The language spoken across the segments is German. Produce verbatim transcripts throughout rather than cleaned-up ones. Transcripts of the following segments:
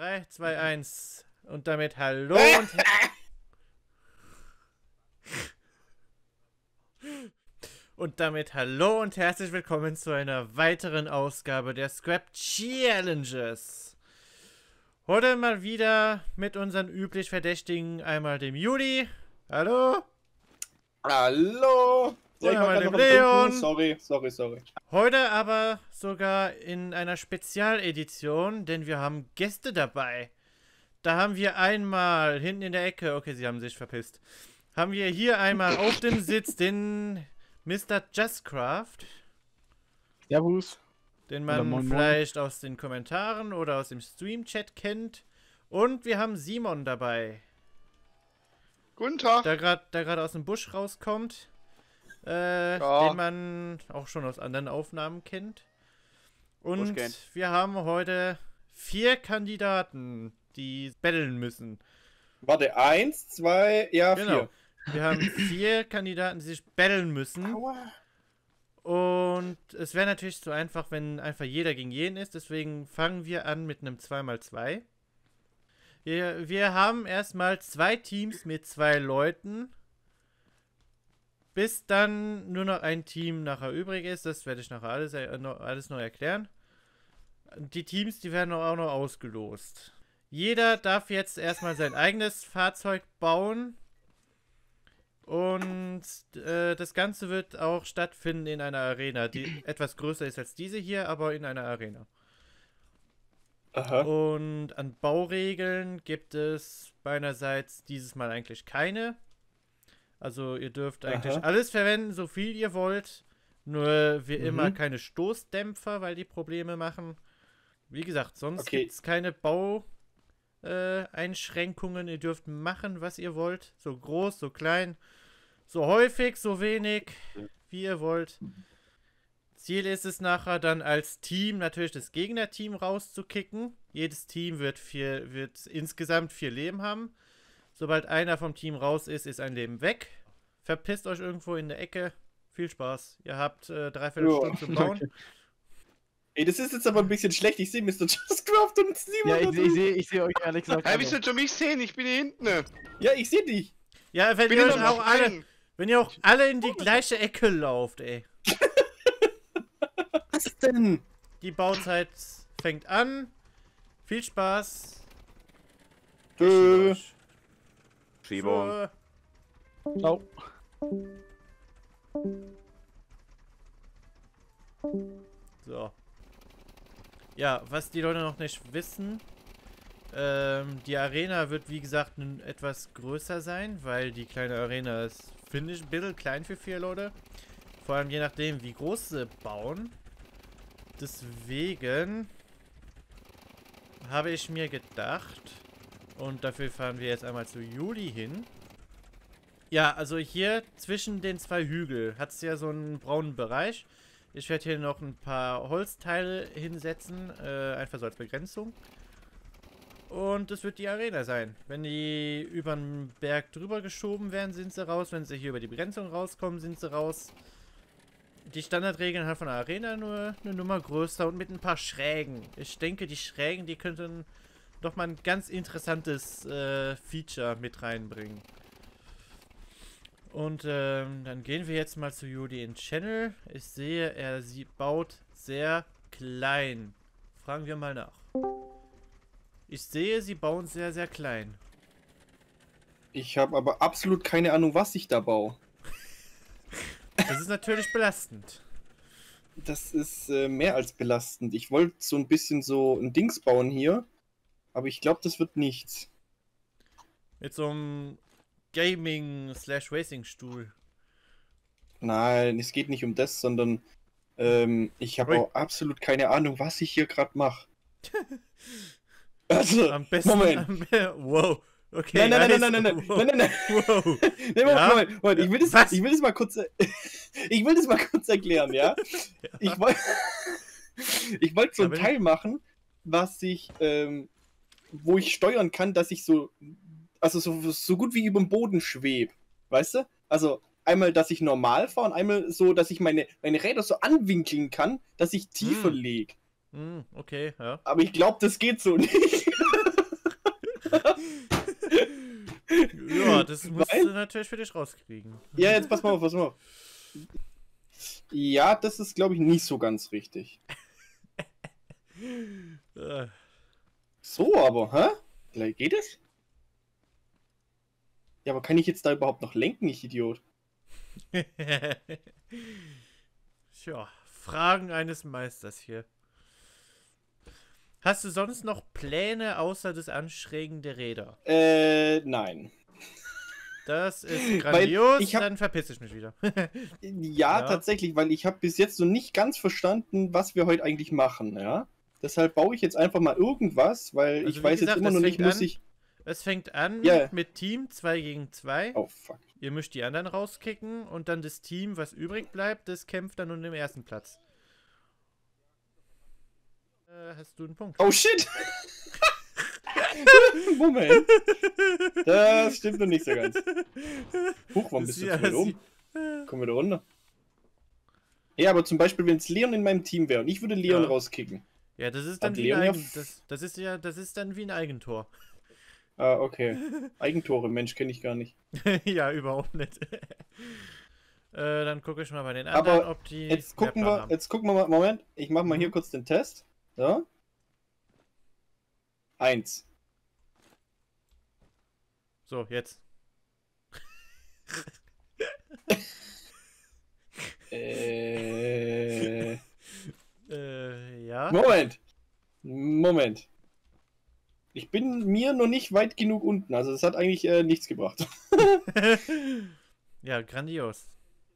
drei, zwei, eins. Und damit hallo und... Und damit hallo und herzlich willkommen zu einer weiteren Ausgabe der Scrap Challenges. Heute mal wieder mit unseren üblich Verdächtigen, einmal dem Juli. Hallo. Hallo. Ja, ich war dem Leon. Sorry, sorry, sorry. Heute aber sogar in einer Spezialedition, denn wir haben Gäste dabei. Da haben wir einmal hinten in der Ecke, okay, sie haben sich verpisst, haben wir hier einmal auf dem Sitz den Mister Justcraft. Servus. Den man moin, moin. vielleicht aus den Kommentaren oder aus dem Stream-Chat kennt. Und wir haben Simon dabei. Guten Tag. Der gerade der gerade aus dem Busch rauskommt. Äh, Ja. Den man auch schon aus anderen Aufnahmen kennt. Und Busch kennt. wir haben heute vier Kandidaten, die battlen müssen. Warte, eins, zwei, ja, Genau. vier. Wir haben vier Kandidaten, die sich battlen müssen. Aua. Und es wäre natürlich zu einfach, wenn einfach jeder gegen jeden ist. Deswegen fangen wir an mit einem zwei mal zwei. Wir, wir haben erstmal zwei Teams mit zwei Leuten. Bis dann nur noch ein Team nachher übrig ist. Das werde ich nachher alles, äh, noch, alles noch erklären. Die Teams, die werden auch noch ausgelost. Jeder darf jetzt erstmal sein eigenes Fahrzeug bauen. Und äh, das Ganze wird auch stattfinden in einer Arena, die etwas größer ist als diese hier, aber in einer Arena. Aha. Und an Bauregeln gibt es meinerseits dieses Mal eigentlich keine. Also ihr dürft eigentlich Aha. alles verwenden, so viel ihr wollt. Nur wie Mhm. immer keine Stoßdämpfer, weil die Probleme machen. Wie gesagt, sonst Okay. gibt es keine Bau... Äh, Einschränkungen. Ihr dürft machen, was ihr wollt. So groß, so klein, so häufig, so wenig, wie ihr wollt. Ziel ist es nachher dann als Team natürlich das Gegnerteam rauszukicken. Jedes Team wird, vier, wird insgesamt vier Leben haben. Sobald einer vom Team raus ist, ist ein Leben weg. Verpisst euch irgendwo in der Ecke. Viel Spaß. Ihr habt äh, dreiviertel Ja, Stunden zum Bauen. Ey, das ist jetzt aber ein bisschen schlecht. Ich sehe Mister Justcraft und Simon. Ja, da ich, ich drüben. sehe ich seh euch ehrlich gesagt. Hey, wie alle. sollst du mich sehen? Ich bin hier hinten. Ja, ich sehe dich. Ja, wenn Bin ihr ich euch noch auch alle, ein? wenn ihr auch alle in die gleiche Ecke lauft, ey. Was denn? Die Bauzeit fängt an. Viel Spaß. Tschö. Schiebung. Ciao. So. Ja, was die Leute noch nicht wissen, ähm, die Arena wird wie gesagt nun etwas größer sein, weil die kleine Arena ist, finde ich, ein bisschen klein für vier Leute. Vor allem je nachdem, wie groß sie bauen. Deswegen habe ich mir gedacht, und dafür fahren wir jetzt einmal zu Juli hin. Ja, also hier zwischen den zwei Hügeln hat es ja so einen braunen Bereich. Ich werde hier noch ein paar Holzteile hinsetzen, äh, einfach so als Begrenzung. Und das wird die Arena sein. Wenn die über den Berg drüber geschoben werden, sind sie raus. Wenn sie hier über die Begrenzung rauskommen, sind sie raus. Die Standardregeln halt von der Arena nur eine Nummer größer und mit ein paar Schrägen. Ich denke, die Schrägen, die könnten doch mal ein ganz interessantes äh, Feature mit reinbringen. Und ähm, dann gehen wir jetzt mal zu Juli in Channel. Ich sehe, er sie baut sehr klein. Fragen wir mal nach. Ich sehe, sie bauen sehr, sehr klein. Ich habe aber absolut keine Ahnung, was ich da baue. Das ist natürlich belastend. Das ist äh, mehr als belastend. Ich wollte so ein bisschen so ein Dings bauen hier, aber ich glaube, das wird nichts. Mit so einem Gaming-slash-Racing-Stuhl. Nein, es geht nicht um das, sondern ähm, ich habe Ui. auch absolut keine Ahnung, was ich hier gerade mache. Also, Am besten. Moment. Am be wow. Okay. Nein, nein, nein, nice. nein, nein, nein, Wow. nein, nein, nein. Wow. Nee, Moment, Ja? Moment, Moment. Ich will das, Was? ich will das mal kurz, ich will das mal kurz erklären, ja? Ich wollte, ich wollte so ein Aber- Teil machen, was ich, ähm, wo ich steuern kann, dass ich so, also so, so gut wie über dem Boden schwebe, weißt du? Also einmal, dass ich normal fahre und einmal so, dass ich meine, meine Räder so anwinkeln kann, dass ich tiefer Hm. lege. Hm, okay, ja. Aber ich glaube, das geht so nicht. Ja, das musst Weil- du natürlich für dich rauskriegen. Ja, jetzt pass mal auf, pass mal auf. Ja, das ist, glaube ich, nicht so ganz richtig. Äh, So, aber, hä? Gleich geht es? Ja, aber kann ich jetzt da überhaupt noch lenken, ich Idiot? Tja, Fragen eines Meisters hier. Hast du sonst noch Pläne außer das Anschrägen der Räder? Äh, nein. Das ist grandios, ich hab- dann verpiss ich mich wieder. Ja, Ja. tatsächlich, weil ich habe bis jetzt so nicht ganz verstanden, was wir heute eigentlich machen, ja? Deshalb baue ich jetzt einfach mal irgendwas, weil Also ich wie weiß gesagt, jetzt immer das noch nicht, fängt muss an- ich... Es fängt an Ja. mit Team zwei gegen zwei. Oh, fuck. Ihr müsst die anderen rauskicken und dann das Team, was übrig bleibt, das kämpft dann um den ersten Platz. Äh, hast du einen Punkt? Oh, shit! Moment. Das stimmt noch nicht so ganz. Huch, warum bist du Ja, jetzt wieder oben? sie- Komm wieder runter. Ja, aber zum Beispiel, wenn es Leon in meinem Team wäre und ich würde Leon Ja. rauskicken. Ja, das ist dann Hat wie ein Leon ja Eigen, f- das, das ist ja, das ist dann wie ein Eigentor. Ah, okay. Eigentore, Mensch, kenne ich gar nicht. Ja, überhaupt nicht. äh, dann gucke ich mal bei den anderen, Aber ob die Jetzt gucken mehr Plan wir, haben. jetzt gucken wir mal, Moment, ich mache mal hier Mhm. kurz den Test. So. Eins. So, jetzt. Äh, Äh, ja. Moment. Moment. Ich bin mir noch nicht weit genug unten, also das hat eigentlich äh, nichts gebracht. Ja, grandios.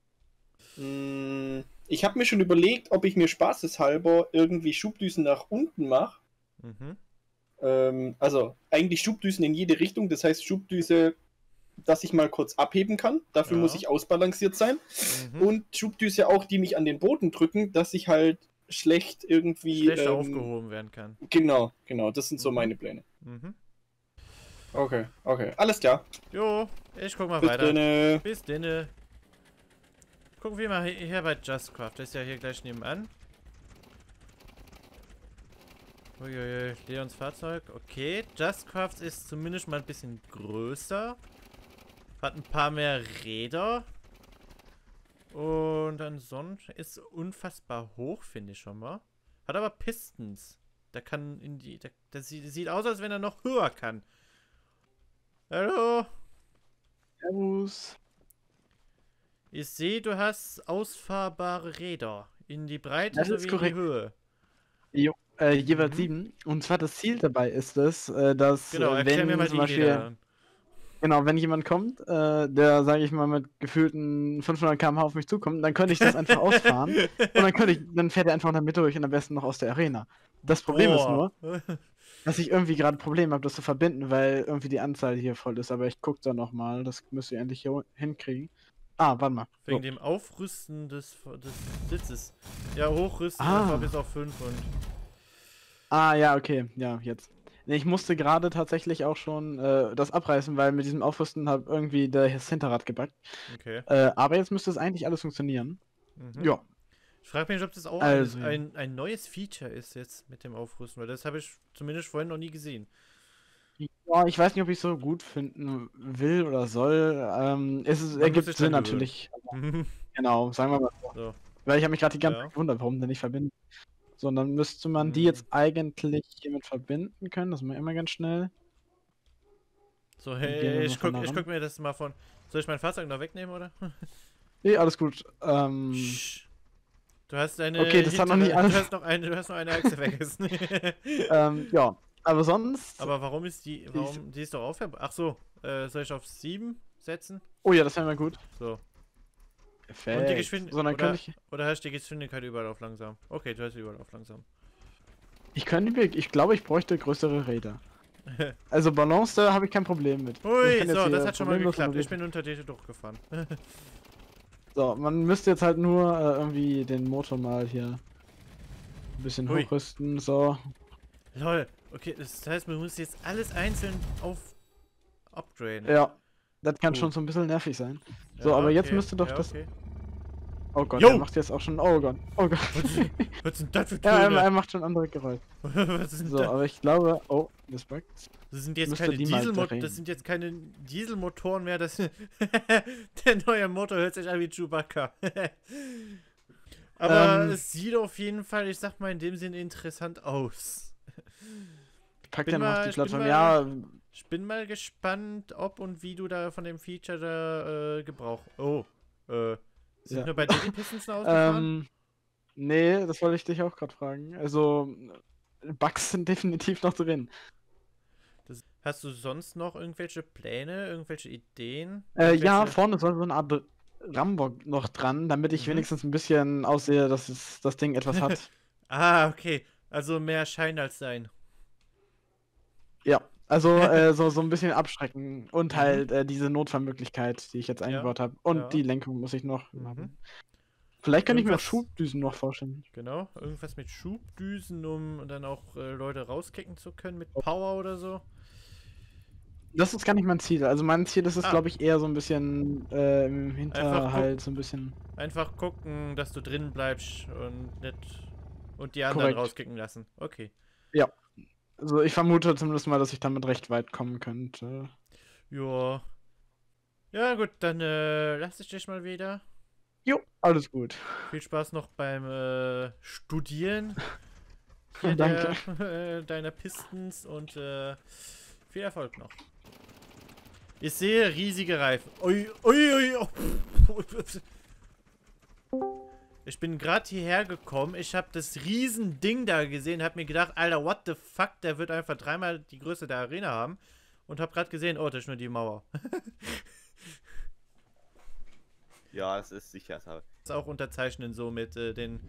Mm, Ich habe mir schon überlegt, ob ich mir spaßeshalber irgendwie Schubdüsen nach unten mache. Mhm. Ähm, also eigentlich Schubdüsen in jede Richtung, das heißt Schubdüse, dass ich mal kurz abheben kann. Dafür Ja. muss ich ausbalanciert sein. Mhm. Und Schubdüse auch, die mich an den Boden drücken, dass ich halt schlecht irgendwie... Schlecht ähm, aufgehoben werden kann. Genau, genau, das sind so Mhm. meine Pläne. Mhm. Okay, okay, alles klar. Jo, ich guck mal Bis weiter. dann. Bis denne. Gucken wir mal hier hier bei JustCraft. Das ist ja hier gleich nebenan. Uiuiui, Leons Fahrzeug. Okay, JustCraft ist zumindest mal ein bisschen größer. Hat ein paar mehr Räder. Und ansonsten ist unfassbar hoch, finde ich schon mal. Hat aber Pistons. Der kann in die... Der, der sieht, sieht aus, als wenn er noch höher kann. Hallo? Servus. Ich sehe, du hast ausfahrbare Räder. In die Breite Das sowie ist in die korrekt. Höhe. Jo, äh, jeweils Mhm. sieben. Und zwar das Ziel dabei ist es, äh, dass Genau, äh, erklär wenn mir mal zum die Beispiel, Räder. genau, wenn jemand kommt, äh, der, sage ich mal, mit gefühlten fünfhundert Kilometer pro Stunde auf mich zukommt, dann könnte ich das einfach ausfahren und dann könnte ich, dann fährt er einfach in der Mitte durch und am besten noch aus der Arena. Das Problem ist nur, Boah. dass ich irgendwie gerade Probleme habe, das zu verbinden, weil irgendwie die Anzahl hier voll ist. Aber ich gucke da nochmal, das müsst ihr endlich hier hinkriegen. Ah, warte mal. Wegen So. dem Aufrüsten des, des Sitzes. Ja, hochrüsten Ah. einfach bis auf fünf und... Ah, ja, okay, ja, jetzt. Nee, ich musste gerade tatsächlich auch schon äh, das abreißen, weil mit diesem Aufrüsten hat irgendwie das Hinterrad gebackt. Okay. Äh, aber jetzt müsste es eigentlich alles funktionieren. Mhm. Ja. Ich frage mich, ob das auch Also, ein, ja. ein, ein neues Feature ist jetzt mit dem Aufrüsten, weil das habe ich zumindest vorhin noch nie gesehen. Ja, ich weiß nicht, ob ich es so gut finden will oder soll. Ähm, es ist, Man ergibt muss sich Sinn dran natürlich. Genau, sagen wir mal so. So. Weil ich habe mich gerade die ganze Ja. Zeit gewundert, warum der nicht verbinden. So, dann müsste man die Mhm. jetzt eigentlich hiermit verbinden können. Das machen wir immer ganz schnell. So, gehen wir hey, mal ich von guck, da ich ran. guck mir das mal von... Soll ich mein Fahrzeug noch wegnehmen, oder? Nee, alles gut. Ähm, Sch- Du hast eine... Okay, das hat noch nicht hintere- alles- Du hast noch eine, du hast noch eine Achse vergessen. ähm, ja, aber sonst. Aber warum ist die... Warum... Die ist doch aufhörbar. Ach so. Äh, soll ich auf sieben setzen? Oh ja, das wäre mal gut. So. Perfekt. Und die Geschwindigkeit... So, dann oder, könnte ich. oder hast du die Geschwindigkeit überall auf langsam? Okay, du hast sie überall auf langsam. Ich könnte mir. Ich glaube, ich bräuchte größere Räder. Also Balance, da habe ich kein Problem mit. Ich Ui, kann jetzt so, hier das hat schon mal problemlos geklappt. Ich manövrieren. bin unter dir durchgefahren. So, man müsste jetzt halt nur äh, irgendwie den Motor mal hier ein bisschen Ui. hochrüsten. So. Lol. Okay, das heißt, man muss jetzt alles einzeln auf... upgraden. Ja, das kann Cool. schon so ein bisschen nervig sein. Ja, So, aber jetzt okay, müsste doch ja, das. okay. Oh Gott, Jo! er macht jetzt auch schon. Oh Gott, oh Gott. Was sind das für Ja, er, Töne? er macht schon andere Geräusche. Was sind So, das? aber ich glaube. Oh, das buggt. Das sind jetzt Müsste keine die mal Dieselmotoren, drehen. das sind jetzt keine Dieselmotoren mehr, das der neue Motor hört sich an wie Chewbacca. Aber Ähm. es sieht auf jeden Fall, ich sag mal in dem Sinne interessant aus. Ich pack Bin dann noch mal- die ich bin Plattform. mal- Ja, Ich bin mal gespannt, ob und wie du da von dem Feature da äh, Gebrauch. Oh, äh, sind Ja. nur bei dir die Pistons ausgefahren? ähm. Nee, das wollte ich dich auch gerade fragen. Also, Bugs sind definitiv noch drin. Das, hast du sonst noch irgendwelche Pläne, irgendwelche Ideen? Äh, ja, Irgendwelche- vorne soll so eine Art Rambock noch dran, damit ich Mhm. wenigstens ein bisschen aussehe, dass es, das Ding etwas hat. Ah, okay. Also mehr Schein als Sein. Ja, also äh, so, so ein bisschen abschrecken und Mhm. halt äh, diese Notfallmöglichkeit, die ich jetzt Ja, eingebaut habe. Und ja. die Lenkung muss ich noch Mhm. machen. Vielleicht kann ich mir auch Irgendwas- Schubdüsen noch vorstellen. Genau. Irgendwas mit Schubdüsen, um dann auch äh, Leute rauskicken zu können mit Power oder so. Das ist gar nicht mein Ziel. Also mein Ziel ist es, Ah. glaube ich, eher so ein bisschen äh, im Einfach Hinterhalt, so ein bisschen. Einfach gucken, dass du drin bleibst und nicht und die anderen Korrekt. rauskicken lassen. Okay. Also ich vermute zumindest mal, dass ich damit recht weit kommen könnte. Ja. Ja gut, dann äh, lass ich dich mal wieder. Jo, alles gut. Viel Spaß noch beim äh, Studieren hier Danke. der, äh, deiner Pistons und äh, viel Erfolg noch. Ich sehe riesige Reifen. Ui, ui, ui. Oh. Ich bin gerade hierher gekommen. Ich habe das riesen Ding da gesehen, habe mir gedacht, Alter, what the fuck, der wird einfach dreimal die Größe der Arena haben. Und habe gerade gesehen, oh, das ist nur die Mauer. Ja, es ist sicher. Das ist auch unterzeichnen so mit äh, den...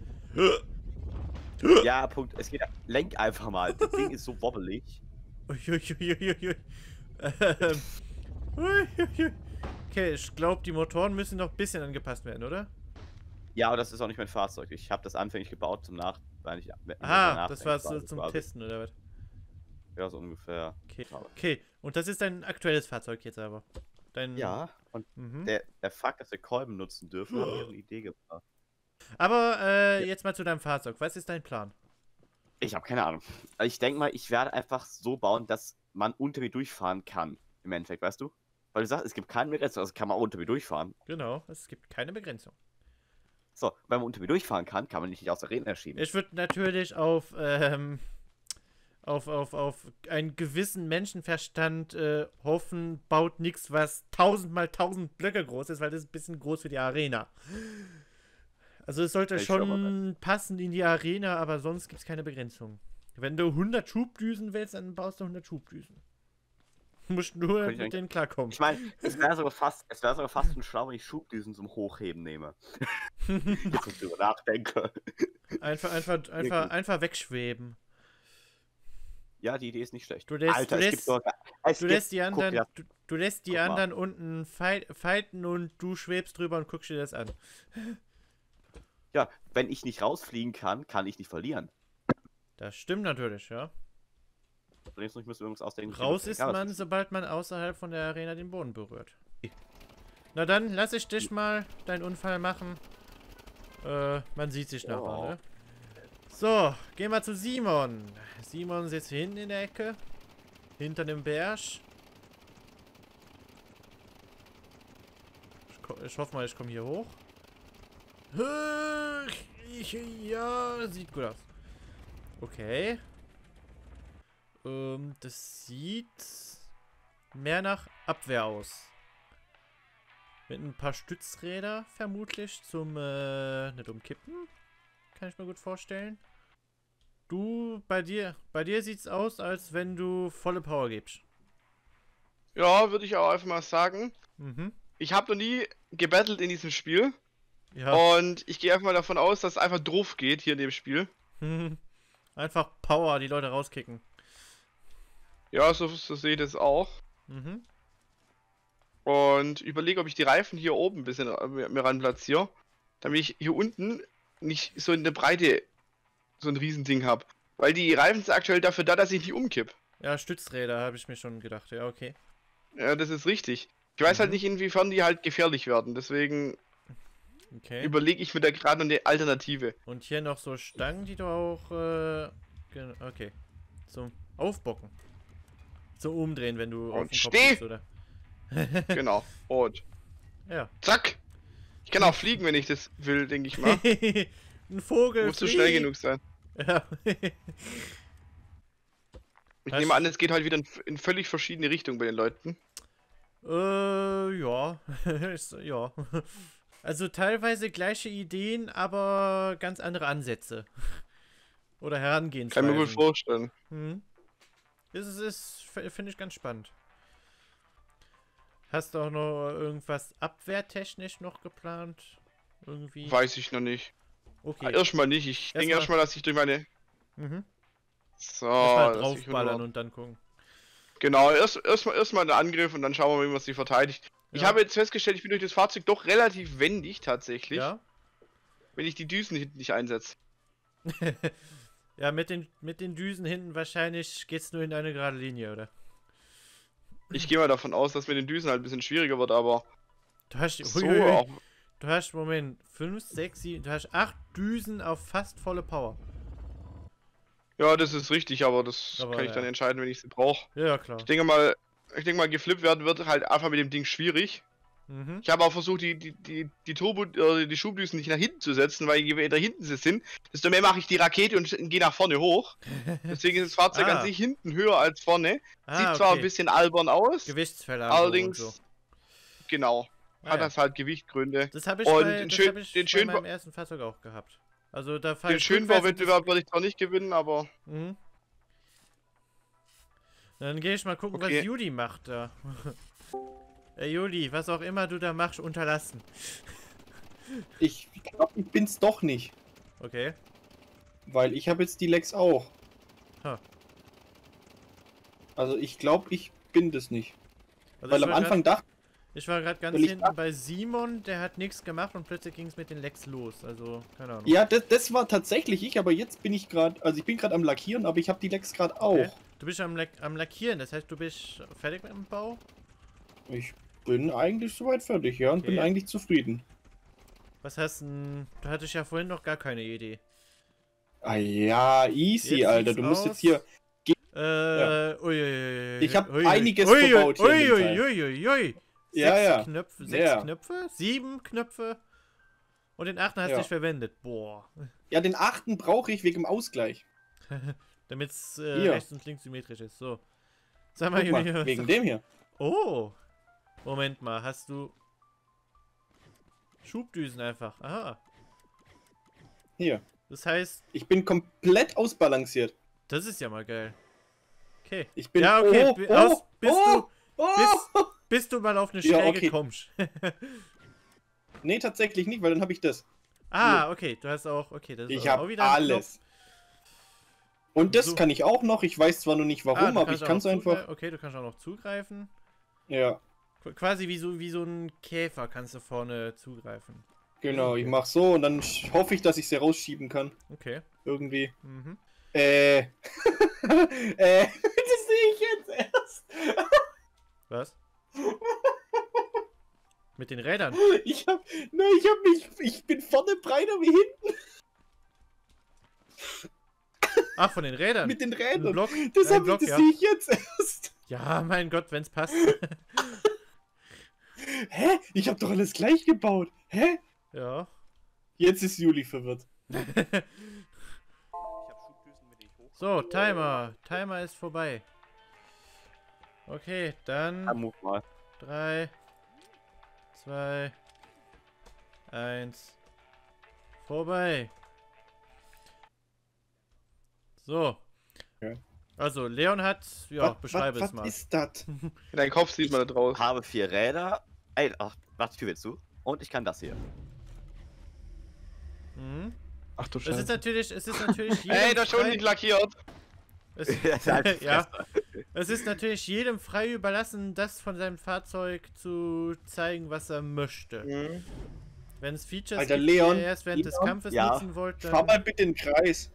Ja, Punkt. Es geht. Lenk einfach mal. Das Ding ist so wobbelig. Uiuiuiui. Ähm. Uiuiui. Okay, ich glaube, die Motoren müssen noch ein bisschen angepasst werden, oder? Ja, aber das ist auch nicht mein Fahrzeug. Ich habe das anfänglich gebaut zum Nach. Weil ich, Aha, das war so zum Testen, oder was? Ja, so ungefähr. Okay. Okay, und das ist dein aktuelles Fahrzeug jetzt aber? Dein... Ja, und Mhm. der, der Fakt, dass wir Kolben nutzen dürfen, hat mir eine Idee gebracht. Aber äh, jetzt mal zu deinem Fahrzeug. Was ist dein Plan? Ich habe keine Ahnung. Ich denke mal, ich werde einfach so bauen, dass man unter mir durchfahren kann. Im Endeffekt, weißt du? Weil du sagst, es gibt keine Begrenzung, also kann man auch unter mir durchfahren. Genau, es gibt keine Begrenzung. So, wenn man unter mir durchfahren kann, kann man nicht aus der Arena schieben. Ich würde natürlich auf, ähm, auf, auf, auf einen gewissen Menschenverstand äh, hoffen, baut nichts, was tausend mal tausend Blöcke groß ist, weil das ist ein bisschen groß für die Arena. Also es sollte Ich schau schon passen in die Arena, aber sonst gibt es keine Begrenzung. Wenn du hundert Schubdüsen willst, dann baust du hundert Schubdüsen. Du musst nur Könnte ich mit denen klarkommen. Ich meine, es wäre sogar fast, es wäre sogar fast ein schlau, wenn ich Schubdüsen zum Hochheben nehme. Jetzt muss ich drüber nachdenken. Einfach, einfach, einfach, einfach wegschweben. Ja, die Idee ist nicht schlecht. Du lässt- Alter, du es lässt- gibt sogar. Es Du gibt, lässt die guck anderen, dir das- du, du lässt die guck mal. anderen unten fight, fighten und du schwebst drüber und guckst dir das an. Ja, wenn ich nicht rausfliegen kann, kann ich nicht verlieren. Das stimmt natürlich, ja. Übrigens, ich muss übrigens ausdenken. Raus ist Ja, man, sobald man außerhalb von der Arena den Boden berührt. Na dann, lass ich dich mal deinen Unfall machen. Äh, man sieht sich nachher, Ja. ne? So, gehen wir zu Simon. Simon sitzt hier hinten in der Ecke. Hinter dem Berg. Ich, ko- ich hoffe mal, ich komme hier hoch. Ich, ja, sieht gut aus. Okay. Ähm, das sieht mehr nach Abwehr aus. Mit ein paar Stützräder vermutlich zum äh, nicht umkippen. Kann ich mir gut vorstellen. Du, bei dir, bei dir sieht's aus, als wenn du volle Power gibst. Ja, würde ich auch einfach mal sagen. Mhm. Ich habe noch nie gebettelt in diesem Spiel. Ja. Und ich gehe einfach mal davon aus, dass es einfach drauf geht hier in dem Spiel. Einfach Power, die Leute rauskicken. Ja, so, so sehe ich das auch. Mhm. Und überlege, ob ich die Reifen hier oben ein bisschen äh, mir mir ran platziere. Damit ich hier unten nicht so in der Breite so ein Riesending habe. Weil die Reifen sind aktuell dafür da, dass ich nicht umkipp. Ja, Stützräder habe ich mir schon gedacht. Ja, okay. Ja, das ist richtig. Ich weiß halt Mhm. nicht, inwiefern die halt gefährlich werden. Deswegen. Okay. überlege ich mir da gerade eine Alternative. Und hier noch so Stangen, die du auch, äh, gen- okay, zum Aufbocken. Zum Umdrehen, wenn du Und auf den Kopf steh! liegst, oder? Genau. Und Ja. zack! Ich kann auch fliegen, wenn ich das will, denke ich mal. Ein Vogel. Muss so flieg! schnell genug sein. Ja. Ich Hast- nehme an, es geht halt wieder in, in völlig verschiedene Richtungen bei den Leuten. äh, ja. Ist- ja. Also teilweise gleiche Ideen, aber ganz andere Ansätze. Oder Kann Herangehensweisen. ich mir wohl vorstellen. Hm. Das ist, ist finde ich ganz spannend. Hast du auch noch irgendwas abwehrtechnisch noch geplant? Irgendwie? Weiß ich noch nicht. Okay. Erstmal nicht. Ich denke Erstmal- erstmal, dass ich durch meine. Mhm. So, Erstmal dass ich draufballern nur- und dann gucken. Genau, erst erstmal erstmal einen Angriff und dann schauen wir mal, wie man sie verteidigt. Ich Ja. habe jetzt festgestellt, ich bin durch das Fahrzeug doch relativ wendig tatsächlich, Ja? wenn ich die Düsen hinten nicht einsetze. Ja, mit den, mit den Düsen hinten wahrscheinlich geht's nur in eine gerade Linie, oder? Ich gehe mal davon aus, dass mit den Düsen halt ein bisschen schwieriger wird, aber Du hast, so Uiuiui. auch. Du hast, Moment, fünf, sechs, sieben, du hast acht Düsen auf fast volle Power. Ja, das ist richtig, aber das Aber kann ich ja. dann entscheiden, wenn ich sie brauche. Ja, ja, klar. Ich denke mal, ich denke mal, geflippt werden wird halt einfach mit dem Ding schwierig. Mhm. Ich habe auch versucht, die, die, die, die Turbo, äh, die Schubdüsen nicht nach hinten zu setzen, weil je weiter hinten sie sind, desto mehr mache ich die Rakete und gehe nach vorne hoch. Deswegen ist das Fahrzeug Ah. an sich hinten höher als vorne. Ah, Sieht zwar ein okay. bisschen albern aus, Gewichtsverlagerung allerdings, und so. genau, Ah, hat ja. das halt Gewichtgründe. Das habe ich, Und bei, den das schön- hab ich den bei schön- meinem ersten Fahrzeug auch gehabt. Also da fahr Den ich rückwärts und Schönbauwettbewerb würde ich zwar nicht gewinnen, aber das- Mhm. Dann gehe ich mal gucken, Okay. was Juli macht da. Ey Juli, was auch immer du da machst, unterlassen. Ich glaube, ich bin's doch nicht. Okay. Weil ich habe jetzt die Lex auch. Ha. Also ich glaube, ich bin das nicht. Also Weil ich am war Anfang dachte grad, ich war gerade ganz Weil ich hinten dacht- bei Simon, der hat nichts gemacht und plötzlich ging es mit den Lecks los. Also, keine Ahnung. ja, das, das war tatsächlich ich, aber jetzt bin ich gerade, also ich bin gerade am Lackieren, aber ich habe die Lex gerade auch. Okay. Du bist am, Lack am Lackieren, das heißt, du bist fertig mit dem Bau? Ich bin eigentlich soweit fertig, ja, und bin Okay. eigentlich zufrieden. Was hast denn... Du hattest ja vorhin noch gar keine Idee. Ah ja, easy, Jetzt Alter. sieht's Du musst aus. jetzt hier. Äh, uiuiui. Ich hab Ui, einiges ui, verbaut hier in dem Ui, Teil. ui, ui, ui. Ja, Sechs ja. Knöpfe, sechs Ja. Knöpfe, sieben Knöpfe. Und den achten hast du Ja. nicht verwendet. Boah. Ja, den achten brauche ich wegen dem Ausgleich. Damit es äh, Hier. rechts und links symmetrisch ist. So. Sag mal, Guck mal, Juli. wegen dem hier. Oh. Moment mal, hast du Schubdüsen einfach? Aha. Hier. Das heißt, Ich bin komplett ausbalanciert. das ist ja mal geil. Okay. Ich bin. Ja, okay. Oh, bi- oh, aus, bist, oh, du, oh. bis, bis du mal auf eine Ja, Schräge okay. kommst. Nee, tatsächlich nicht, weil dann habe ich das. Ah, okay. Du hast auch. Okay, das ist Ich auch habe wieder ein alles. Und das So. kann ich auch noch. Ich weiß zwar noch nicht Knopf. Ah, warum, du aber ich kannst auch kann es noch einfach. zugre- Okay, du kannst auch noch zugreifen. Ja, Qu- Quasi wie so, wie so ein Käfer kannst du vorne zugreifen. genau. Ich mach so und dann sch- hoffe ich, dass ich sie rausschieben kann. Okay. Irgendwie. Mhm. Äh. äh. Das sehe ich jetzt erst. Was? Mit den Rädern. Ich hab. Nein, ich hab mich. Ich bin vorne breiter wie hinten Ach, von den Rädern. mit den Ein Rädern. Block. Das, ein hab Block, ich, das ja. sehe ich jetzt erst. Ja, mein Gott, wenn's passt. Hä? Ich hab doch alles gleich gebaut. Hä? Ja. Jetzt ist Juli verwirrt. So, Timer. Timer ist vorbei. Okay, dann Move mal. drei, zwei, eins, vorbei. So. Okay. Also, Leon hat, ja, Was- beschreibe was, es mal. Was ist das? dein Kopf sieht man da draus. Habe vier Räder. Ey, ach, warte, die Tür wird zu. Und ich kann das hier. Mhm. Ach du Es Scheiße. ist natürlich, es ist natürlich jedem Ey, da schon frei- nicht lackiert. es, Halt die ja, Fresse. es ist natürlich jedem frei überlassen, das von seinem Fahrzeug zu zeigen, was er möchte. Mhm. Wenn es Features Alter, gibt, Leon, die ihr erst während des Leon, Kampfes ja. nutzen wollt, Fahr dann... mal bitte in den Kreis.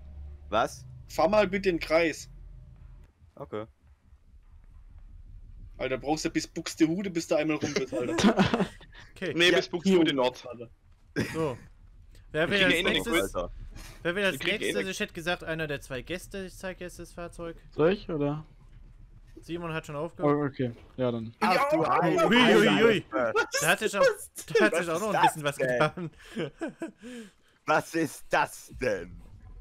Was? Fahr mal bitte in den Kreis. Okay. Alter, brauchst du bis Buxtehude, bis du einmal rum bist, Alter. Okay, Nee, Ja, bis Buxtehude Nord. Alter. so. Wer will kriegen als eh noch nächstes? nichts. Alter. Wer will als Wir kriegen eh nächstes? nix. Ich hätte gesagt, einer der zwei Gäste. Ich zeige jetzt das Fahrzeug. Soll ich, oder? Simon hat schon Oh, aufgehört. okay. Ja, dann. Ach du Heilige. Ui, ui, ui. Scheiße. Da hat sich auch, da hat sich Was auch noch ist ein bisschen das was denn? getan. Was ist das denn?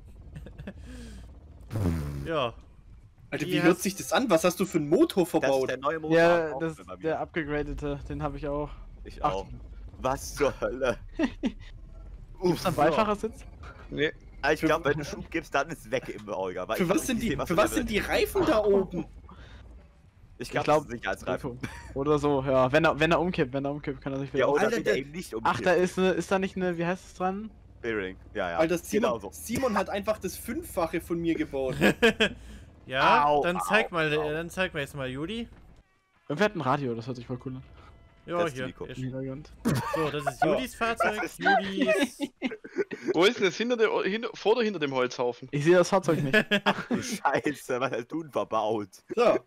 Ja. Alter, Die wie hast- hört sich das an? Was hast du für einen Motor Das ist verbaut? der neue Motor. Ja, auch das bei mir. der abgegradete, den habe ich auch. Ich Ach, auch. Was zur Hölle? gibt's da einen Beifahrersitz? Nee. Ah, Ich glaube, wenn du Schub gibst, dann ist es weg im Auge. Für was sind die, für was sind die Reifen da oben? Ich Ich glaube, glaub, das ist Sicherheitsreifen. Oder so, ja. Wenn er, wenn er umkippt, wenn er umkippt, kann er sich wieder Ja, aus- oder Alter, wird er der- eben nicht Ach, da umgekippt. ist eine, ist da nicht eine, wie heißt es dran? Bearing. Ja, ja. Alter, Simon, Genau so. Simon hat einfach das Fünffache von mir gebaut. Ja, Au, dann au, zeig mal, au. äh, dann zeig mal jetzt mal Juli. Irgendwer hat ein Radio, das hört sich voll cool an. Ja, Das ist hier. Nico. Ich- Hintergrund. So, das ist Julis Fahrzeug. Das ist- Julis. Wo ist denn das hinter dem, hinter, vor oder hinter dem Holzhaufen? Ich sehe das Fahrzeug nicht. Du Scheiße, was hast du denn verbaut? So,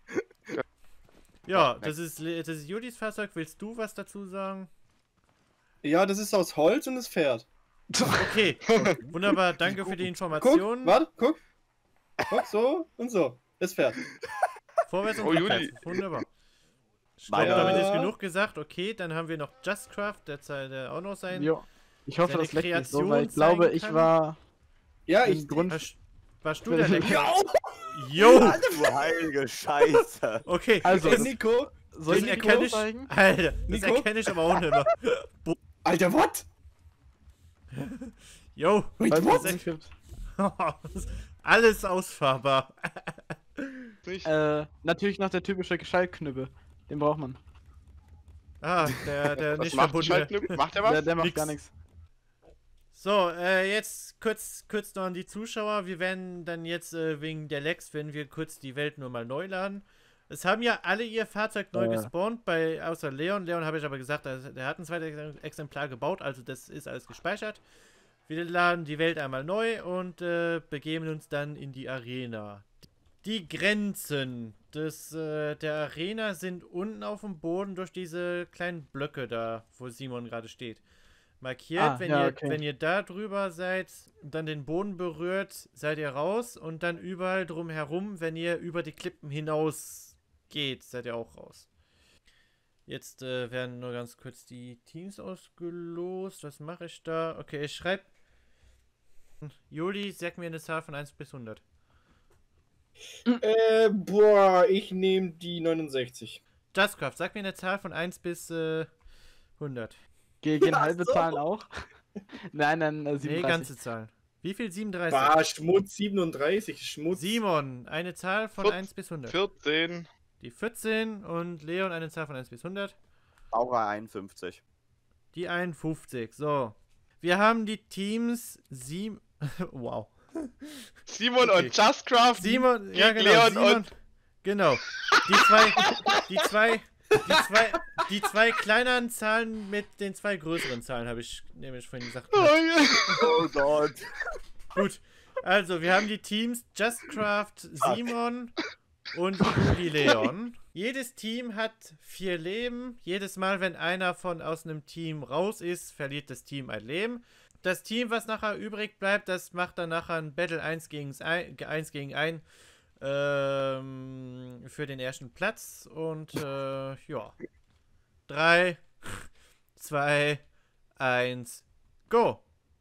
Ja, das ist, das ist Julis Fahrzeug. Willst du was dazu sagen? ja, das ist aus Holz und es fährt. Okay, wunderbar. Danke für die Guck, Information. warte, guck. Guck, so und so. Es fährt. Vorwärts und Oh, rückwärts. Juli. Wunderbar. Ich Meine- glaube, damit ist Ja. genug gesagt. Okay, dann haben wir noch Justcraft, der, zei- der auch noch sein. Jo. Ich hoffe, Seine das leckt nicht so, Kreation weil ich glaube, zeigen ich kann. war Ja, im ich. Grund. Warst, warst du der, der Ja, Jo! Du heilige Scheiße. Okay, Also, Ey, das, Nico. Soll ich das dir Nico erkenne ich. zeigen? Alter, das Nico? erkenne ich aber auch nicht mehr. Alter, what? Jo! Wait, Falls what? es umkippt. Alles ausfahrbar. Nicht? Äh, natürlich noch der typische Schaltknüppel. Den braucht man. Ah, der, der Was nicht macht verbundene. Schaltknüppel? Macht er was? Der, der macht Nix. gar nichts. So, äh, jetzt kurz, kurz noch an die Zuschauer. Wir werden dann jetzt äh, wegen der Lags, wenn wir kurz die Welt nur mal neu laden. Es haben ja alle ihr Fahrzeug neu Ja. gespawnt, bei, außer Leon. Leon habe ich aber gesagt, der, der hat ein zweites Exemplar gebaut, also das ist alles gespeichert. Wir laden die Welt einmal neu und äh, begeben uns dann in die Arena. Die Grenzen des, äh, der Arena sind unten auf dem Boden durch diese kleinen Blöcke da, wo Simon gerade steht. Markiert, Ah, wenn, ja, ihr, okay. wenn ihr da drüber seid und dann den Boden berührt, seid ihr raus und dann überall drumherum, wenn ihr über die Klippen hinaus geht, seid ihr auch raus. Jetzt äh, werden nur ganz kurz die Teams ausgelost. Was mache ich da? Okay, ich schreibe. Juli, sag mir eine Zahl von eins bis hundert. Äh, boah, ich nehme die neunundsechzig. Justcraft, sag mir eine Zahl von eins bis äh, hundert. Ge gehen Ach halbe so. Zahlen auch? Nein, nein, äh, Nee, siebenunddreißig. ganze Zahlen. Wie viel? siebenunddreißig. Bah, Schmutz siebenunddreißig. Schmutz. Simon, eine Zahl von Viert- eins bis hundert. vierzehn. Die vierzehn und Leon eine Zahl von eins bis hundert. Aura einundfünfzig. Die einundfünfzig. So. Wir haben die Teams sieben. Wow. Simon Okay. und Justcraft. Simon, ja Gegen genau. Leon Simon, und- genau. Die zwei, die zwei, die zwei, die zwei kleineren Zahlen mit den zwei größeren Zahlen habe ich nämlich vorhin gesagt. Oh, ja. Oh Gott. Gut. Also, wir haben die Teams Justcraft, Simon und Juli Leon. Jedes Team hat vier Leben. Jedes Mal, wenn einer von aus einem Team raus ist, verliert das Team ein Leben. Das Team, was nachher übrig bleibt, das macht dann nachher ein Battle eins gegen eins ähm, für den ersten Platz. Und äh, ja. drei, zwei, eins, go!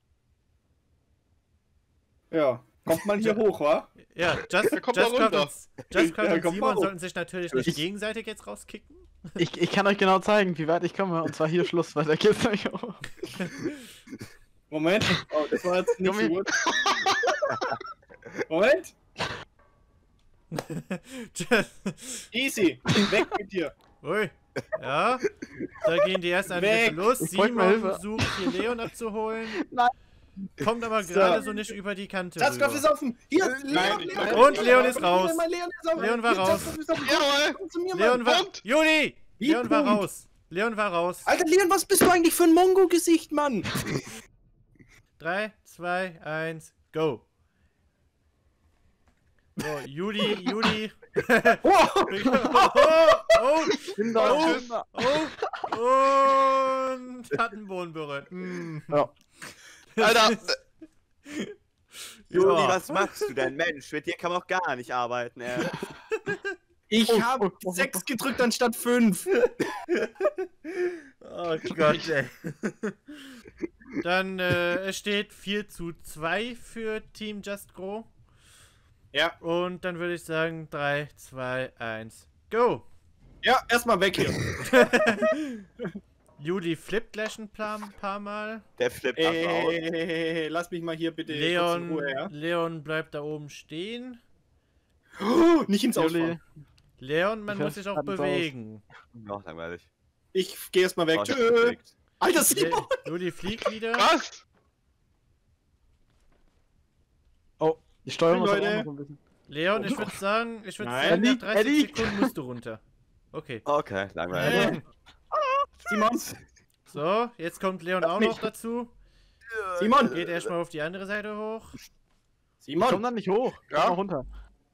Ja. Kommt mal hier hoch, wa? Ja, Just, Ja, kommt mal Justcraft runter. und, Justcraft Ja, und kommt mal Simon hoch. sollten sich natürlich nicht Ich- gegenseitig jetzt rauskicken. Ich, ich kann euch genau zeigen, wie weit ich komme. Und zwar hier Schluss, weiter geht's nicht hoch. Moment. Oh, das war jetzt nicht so Junge. gut. Moment. Easy. Weg mit dir. Ui. Ja, da gehen die ersten Angriffe Weg. los. Ich bräuchte mal Simon Hilfe. sucht hier Leon abzuholen. Nein. Kommt aber So. gerade so nicht über die Kante Justcraft ist rüber. offen. Hier, Nein, Leon, ich- Leon, Und Leon ist raus. Leon, Leon ist offen. Leon war Hier, raus. Justcraft ist offen. Jawohl. Komm zu mir, Leon Mann. war... Punkt. Juli! Wie Leon war Punkt? raus. Leon war raus. Alter, Leon, was bist du eigentlich für ein Mongo-Gesicht, Mann? drei, zwei, eins, go. So, Juli, Juli. Oh! oh, oh, Bin da, Oh. bin da. oh, und hat den Boden berührt. Mm. Ja. Alter, Juli, Ja. was machst du denn? Mensch, mit dir kann man auch gar nicht arbeiten, ey. Ich Oh, habe oh, oh, sechs gedrückt anstatt fünf. Oh Gott, ey. Dann, äh, es steht vier zu zwei für Team Just Grow. Ja. Und dann würde ich sagen, drei, zwei, eins, go! Ja, erstmal weg hier. Juli flippt gleich ein paar, paar Mal. Der flippt einfach aus. Ey, lass mich mal hier bitte kurz in Leon, Ruhe, ja? Leon bleibt da oben stehen. Oh, nicht ins Juli. Ausfahren. Leon, man Ich muss sich auch hab ganz bewegen. Ja, langweilig. Ich geh erstmal weg. Oh, ich hab Tschö. gekriegt. Alter, Le Simon! Juli fliegt wieder. was? Oh, die Steuerung ist Leute. auch noch ein bisschen. Leon, ich würde sagen, ich würde Nein. sagen, nach Eddie, dreißig Eddie. Sekunden musst du runter. Okay. Okay, langweilig. Äh, Simon! so, jetzt kommt Leon auch noch dazu. Simon! Geht erstmal auf die andere Seite hoch. Komm Simon! dann nicht hoch. Ja? Komm mal runter.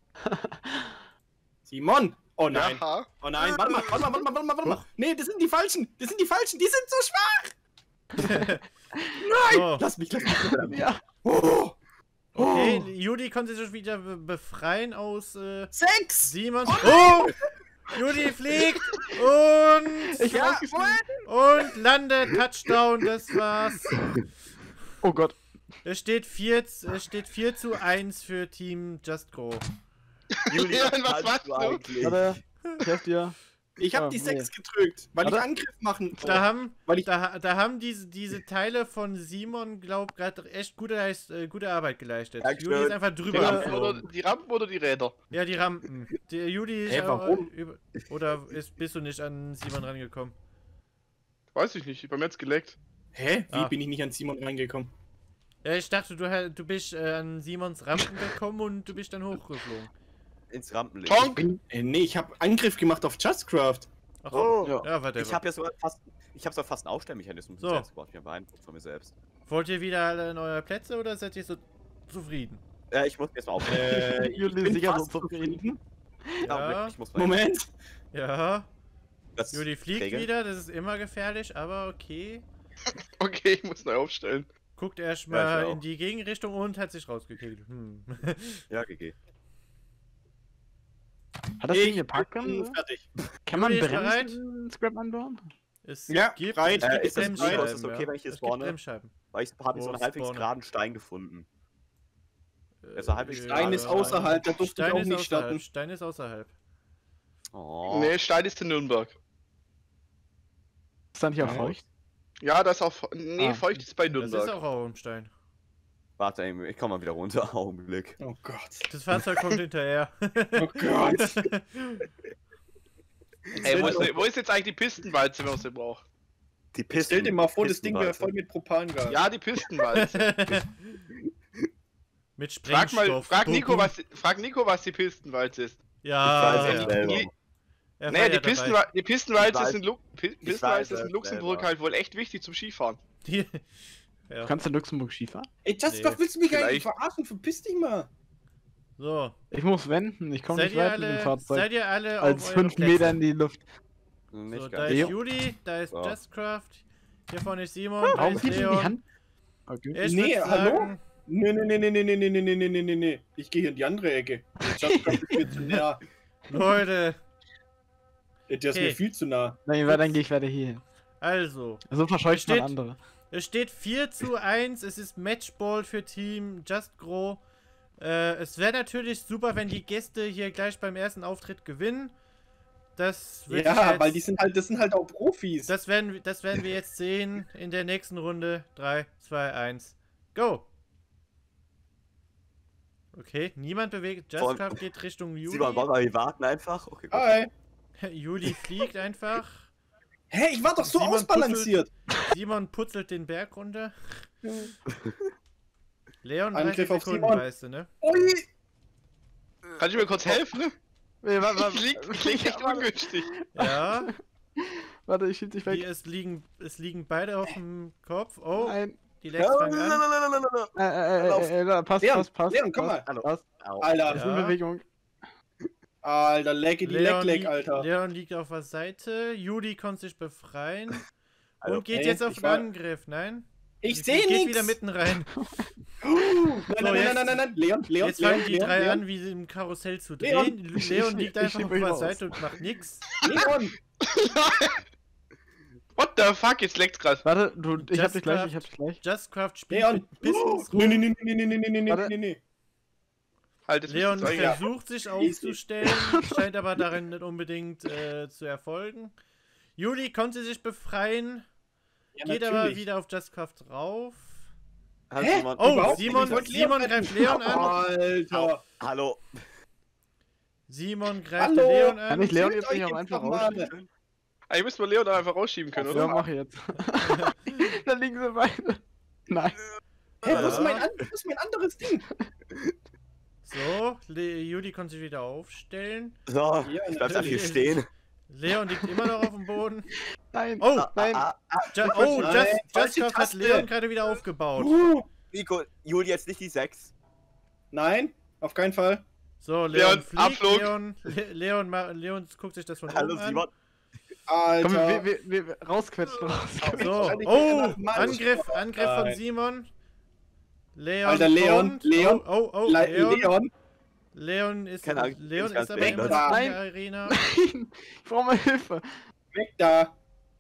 Simon! Oh nein! Ja. Oh nein, warte mal, warte mal, warte mal, warte mal, warte mal! Nee, das sind die Falschen! Das sind die Falschen! Die sind so schwach! So, Lass mich, lass mich! Ja. Oh! okay, Oh. Juli konnte sich wieder be befreien aus äh, Sechs! Simons. Oh! Juli fliegt und, Ich Ja, hab ausgeschmissen. und landet. Touchdown, das war's. Oh Gott. Es steht vier, es steht vier zu eins für Team Just Grow. Juli, Ja, was kannst machst du? eigentlich? Warte. Ich helf dir. Ich hab Oh, die nee. sechs gedrückt, weil ich Warte. Angriff machen Da haben, weil ich- da, da haben diese, diese Teile von Simon, glaub, gerade echt gute, Leist- äh, gute Arbeit geleistet. Dankeschön. Juli ist einfach Die drüber Rampen, oder, geflogen. die Rampen oder die Räder? Ja, die Rampen. Der Juli ist Hä, auch, warum? äh, über, oder ist, bist du nicht an Simon rangekommen? Weiß ich nicht, bei mir jetzt geleckt. Hä? Wie Ah. bin ich nicht an Simon reingekommen? Ja, ich dachte, du, hä- du bist äh, an Simons Rampen gekommen und du bist dann hochgeflogen. Ins Rampenlicht. Tonk! Äh, nee, ich hab Angriff gemacht auf Justcraft. Ach Oh, so. Ja, warte. ich habe ja sogar fast, ich habe sogar fast einen Aufstellmechanismus So. selbst gebaut. Ich bin beeindruckt von mir selbst. Wollt ihr wieder alle in eure Plätze oder seid ihr so zufrieden? Äh, ich muss mir erstmal aufstellen. Äh, ich Juli bin sicher fast so zufrieden. zufrieden. Ja. ich muss mal Moment. Ja. das Juli fliegt regeln. wieder, das ist immer gefährlich, aber okay. Okay, ich muss neu aufstellen. Guckt Ja, erstmal ich auch. in die Gegenrichtung und hat sich rausgekillt. Hm. Ja, G G. Hat das Ich Ding gepackt? bin Kann, fertig. kann man Juli ist bereit? Bremsen Scrap anbauen? Es Ja, gibt, bereit. es Äh, gibt ist das- Bremsscheiben. ist das okay, ja. wenn ich hier Es gibt spawne? Bremsscheiben. Weil ich habe so Wo einen halbwegs spawnen? geraden Stein gefunden. Äh, Also halbwegs Stein ist außerhalb, da durfte ich Stein auch ist nicht außerhalb. starten. Stein ist außerhalb. Oh. Nee, Stein ist in Nürnberg. Ist da nicht auch Ja. feucht? Ja, das ist auch. Nee, Ah. feucht ist bei Das ist Nürnberg. auch Raumstein. Warte, ey, ich komm mal wieder runter. Augenblick. Oh Gott. Das Fahrzeug kommt hinterher. Oh Gott. Ey, wo ist, wo ist jetzt eigentlich die Pistenwalze, wenn man sie braucht? Die Pisten. Stell dir mal vor, das Ding wäre Pistenwalze. voll mit Propangas. Ja, die Pistenwalze. Mit Frag Sprengstoff. mal, frag Bum, Nico, bum. was, frag Nico, was die Pistenwalze ist. Ja, Ich weiß ja. es selber. Die- Er war Nee, ja die, dabei. Pistenwa die Pistenwalze Ich weiß- ist in, Lu Pi weiß Pistenwalze ist es in Luxemburg selber. halt wohl echt wichtig zum Skifahren. Die, ja. Kannst du in Luxemburg Skifahren? Ey, Just Nee, doch, willst du mich eigentlich vielleicht. verarschen? Verpiss dich mal. So, Ich muss wenden, ich komme seid nicht ihr, weit mit dem alle, Fahrzeug. seid ihr alle Als auf eure fünf Plätze? Meter in die Luft. Nicht So, da ganz. ist Jo. Juli, da ist So. Justcraft, hier vorne ist Simon, da Warum ist hebt ihr die Leon. Hand? Okay. Ich Nee, würd hallo? sagen, Nee, nee, nee, nee, nee, nee, nee, nee, nee, nee, nee, nee. Ich gehe hier in die andere Ecke. Justcraft ist mir zu nah. Leute, Der ist Okay. mir viel zu nah. Nein, dann gehe ich weiter hier hin. also, So verscheucht man Steht- andere. es steht vier zu eins, es ist Matchball für Team Just Grow. Äh, es wäre natürlich super, wenn die Gäste hier gleich beim ersten Auftritt gewinnen. Das wird sich Ja, jetzt, weil die sind halt, das sind halt auch Profis. das werden, wir- das werden wir jetzt sehen in der nächsten Runde. drei, zwei, eins, go! Okay, niemand bewegt. Vor- Justcraft geht Richtung Juli. Simon, wollen wir hier warten einfach? Okay, gut. Hi. Juli fliegt einfach. Hä, ich war doch so Simon ausbalanciert. Simon putzelt den Berg runter. Leon, Angriff dreißig auf Sekunden, Simon. weißt du, ne? Ui. Kann ich mir kurz helfen? Ne? Nee, warte, Ich lieg, ich lieg echt ungünstig. Ja, Warte, ich schieb dich die, weg. es, liegen, es liegen beide auf dem Kopf. Oh, Nein. Die Lex fangen an. Äh, äh, äh, äh, passt, Leon, passt, passt. Leon, komm passt, mal. passt. Au. Alter, Das ist in Ja. Bewegung. Alter, lecke die Leck, Leon, Leck, liegt, Alter. Leon liegt auf der Seite. Juli konnte sich befreien. Hallo. Und geht Ey, jetzt auf ich den war- Angriff. Nein? Ich Geht sehe wieder nichts. mitten rein. Nein, So, nein, nein, jetzt- nein, nein, nein, Leon, Leon, Jetzt Leon, fangen die Leon, drei Leon, an, wie sie im Karussell zu Leon. drehen. Leon liegt Ich einfach schieb auf euch der raus. Seite und macht nichts. Leon. What the fuck, jetzt leckt's grad. Warte, du, ich hab Just dich gleich, ich Craft. hab dich gleich. Justcraft spielt Leon. mit Business Nee, rum. nee, nee, nee, nee, nee, nee, nee, Warte. nee, nee. Halt, das Leon müsste jetzt versucht sich aufzustellen, scheint aber darin nicht unbedingt äh, zu erfolgen. Juli konnte sich befreien, Ja, geht aber natürlich. wieder auf Justcraft drauf. Hallo, Hä? Simon. Oh, Überhaupt nicht, Simon, ich wollte Simon Leon greift retten. Leon an. Alter. Hallo. Simon greift Hallo. Leon Kann an. ich Leon Zieht jetzt nicht euch auch jetzt einfach doch mal. rausschieben? Eigentlich müssen wir Leon da einfach rausschieben können, Ja, oder? mach ich jetzt. Da liegen sie beide. Nein. Hä, wo ist Ja. mein, an wo ist mein anderes Ding? So, Le Juli konnte sich wieder aufstellen. So, Ja, ich bleib da hier natürlich. stehen. Leon liegt immer noch auf dem Boden. Nein. Oh, nein. Ah, ah, Ju oh, Nein, Just, falsche Justcraft hat Taste. Leon gerade wieder aufgebaut. Uh, Nico, Juli jetzt nicht die sechs. nein, auf keinen Fall. So, Leon, Leon, fliegt. Abflug. Leon, Le Leon, ma- Leon guckt sich das von Hallo, oben an. Simon. Alter. Komm, wir, wir, wir, wir rausquetschen, rausquetschen. So, Wahrscheinlich oh, nach Mann. Angriff, Angriff von Nein. Simon. Leon Alter, Leon, kommt. Leon, Oh, oh, oh, Le Leon. Leon. Leon ist, Keine Ahnung, Leon ich kann's ist aber beenden. immer noch in Nein. der Arena. Nein. Ich brauch mal Hilfe. Weg da.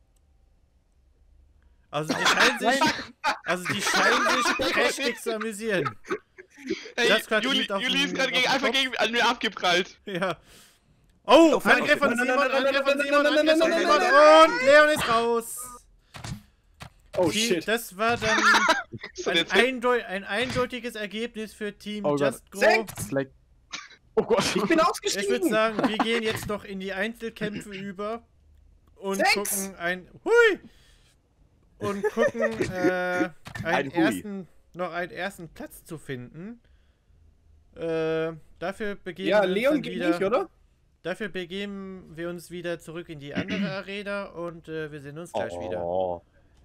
Also die scheinen sich, also die scheinen sich prächtig zu amüsieren. Hey, Das grad Juli, liegt auf Juli dem- ist gerade auf gegen, dem einfach Kopf. gegen, an mir abgeprallt. Ja. Oh, Oh, fuck, Angriff von okay. Simon, Nein, nein, nein, Angriff von nein, Simon, nein, nein, Angriff von nein, Simon nein, und Leon ist raus. Oh Die- shit. Das war dann So, ein, jetzt eindeu ein eindeutiges Ergebnis für Team Oh Gott. Just Go. Sechs. Slack. Oh Gott. Ich bin Ich würde ausgestiegen. sagen, wir gehen jetzt noch in die Einzelkämpfe über und Sechs. gucken ein Hui und gucken äh, einen Ein Hui. ersten noch einen ersten Platz zu finden. Äh, dafür begeben Ja, wir uns Leon dann geht wieder, nicht, oder? Dafür begeben wir uns wieder zurück in die andere Arena und äh, wir sehen uns gleich wieder. Oh.